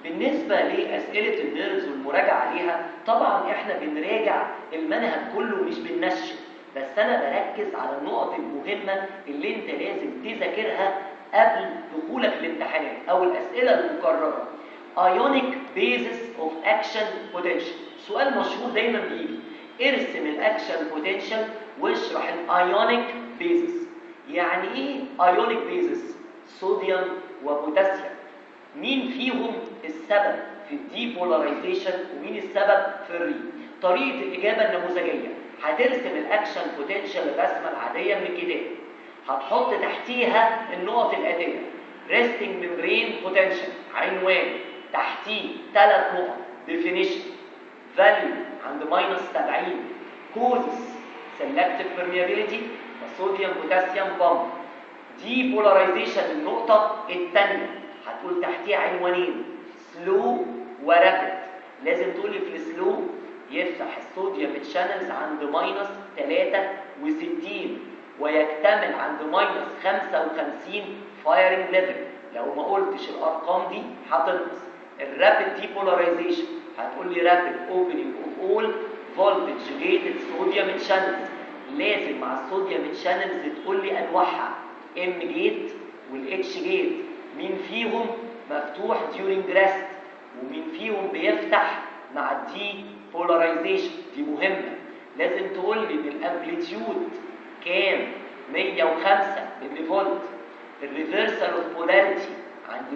بالنسبة لأسئلة النيرفز والمراجعة عليها، طبعا احنا بنراجع المنهج كله مش بننشف، بس انا بركز على النقط المهمة اللي انت لازم تذاكرها قبل دخولك الامتحانات او الأسئلة المكررة. Ionic basis of action potential، سؤال مشهور دايما بيجي، ارسم الاكشن بوتنشال واشرح الايونيك بيزس. يعني ايه ايونيك بيزس؟ صوديوم وبوتاسيوم، مين فيهم السبب في الديبولاريزيشن ومين السبب في الري؟ طريقه الاجابه النموذجيه، هترسم الاكشن بوتنشال الرسمه العاديه من الكتاب، هتحط تحتيها النقط الاتيه: ريستنج ممبرين بوتنشال عنوان، تحتيه 3 نقط ديفينيشن، فاليو عند -70، كوزس سيلكتيف بيرميابيليتي وصوديوم بوتاسيوم بامب. دي بولاريزيشن النقطه الثانيه، هتقول تحتيها عنوانين: سلو ورابيد. لازم تقولي في السلو يفتح الصوديوم تشانلز عند -63 ويكتمل عند -55 فايرنج ليفل. لو ما قلتش الارقام دي هتنقص. الرابيد دي بولاريزيشن هتقول لي رابيد اوبننج اوف اول فولتج جيتد صوديوم تشانلز. لازم مع الصوديوم تشانلز تقول لي انواعها: ام جيت والاتش جيت، مين فيهم مفتوح during rest ومين فيهم بيفتح مع الدي بولاريزيشن. دي مهمه، لازم تقول لي ان الامبليتيود كام؟ 105 ملي فولت. الريفرسال اوف بولاريتي عند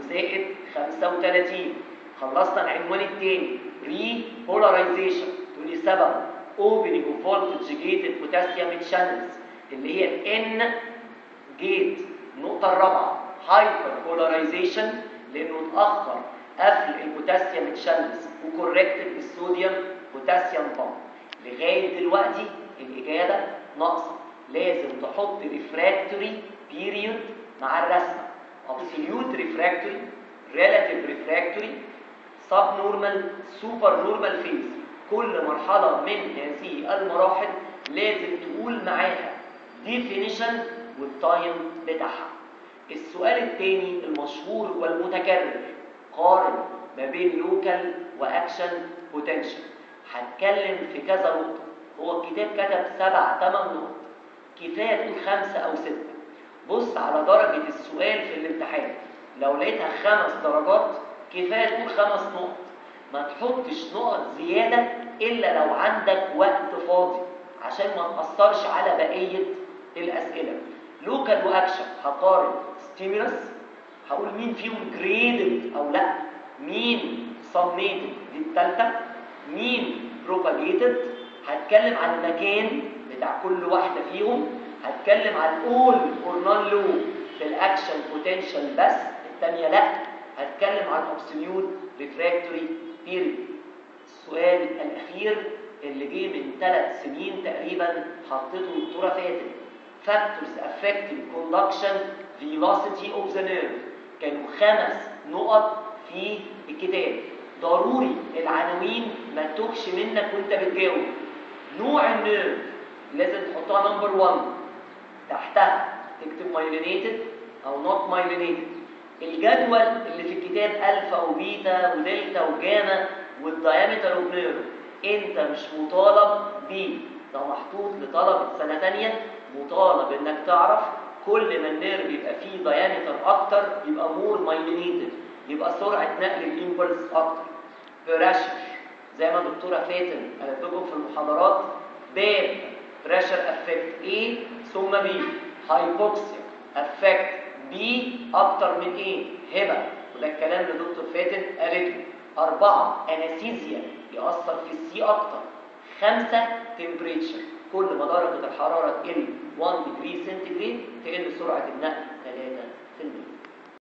-35. خلصنا العنوان الثاني: ري بولاريزيشن، تقول لي سبب اوبننج اوف فولتج جيتد بوتاسيوم تشانلز اللي هي الان جيت. النقطه الرابعه: هايبر بولاريزيشن لانه اتاخر قفل البوتاسيوم تشانلز وكوركتد بالصوديوم بوتاسيوم بامب. لغايه دلوقتي الاجابه ناقصه، لازم تحط ريفراكتوري بيريود مع الرسمه: absolute refractory، relative refractory، subnormal، supernormal phase. كل مرحله من هذه المراحل لازم تقول معاها definition والتايم بتاعها. السؤال الثاني المشهور والمتكرر: قارن ما بين لوكال واكشن بوتنشال. هتكلم في كذا نقطه، هو الكتاب كتب 7 8 نقط، كفايه تقول 5 أو 6. بص على درجه السؤال في الامتحان، لو لقيتها 5 درجات كفايه تقول 5 نقط، ما تحطش نقط زياده الا لو عندك وقت فاضي عشان ما تاثرش على بقيه الاسئله. لوكال واكشن هقارن ستيمولس، هقول مين فيهم جريدد او لا، مين سميتد دي الثالثه، مين بروباجيتد، هتكلم عن المكان بتاع كل واحده فيهم، هتكلم عن اول اور نون لو في الاكشن بوتنشال بس، الثانيه لا، هتكلم عن ابسوليوت ريفراكتوري بيريود. السؤال الاخير اللي جه من 3 سنين تقريبا حطيته الدكتوره فاتن: factors affecting conduction velocity of the nerve. كانوا 5 نقط في الكتاب، ضروري العناوين ما تتوهش منك وانت بتجاوب. نوع النيرف لازم تحطها نمبر 1، تحتها تكتب مايلينيتد او نوت مايلينيتد. الجدول اللي في الكتاب الفا وبيتا ودلتا وجاما والدايمتر اوف نيرف انت مش مطالب بيه، ده محطوط لطلبه سنه ثانيه. مطالب انك تعرف كل ما النيرف يبقى فيه دايمتر اكتر يبقى مور مايلينيتد، يبقى سرعه نقل الامبلس اكتر. بريشر زي ما الدكتوره فاتن قالت لكم في المحاضرات: باد بريشر افكت A ثم B، هايبوكسيا افكت B اكتر من A، هبه، وده الكلام اللي دكتور فاتن قالته. 4 انستيزيا يأثر في السي اكتر. 5 تمبريتشر، كل ما درجه الحراره تقل 1 ديجري سنتيجريد تقل سرعه النقل 3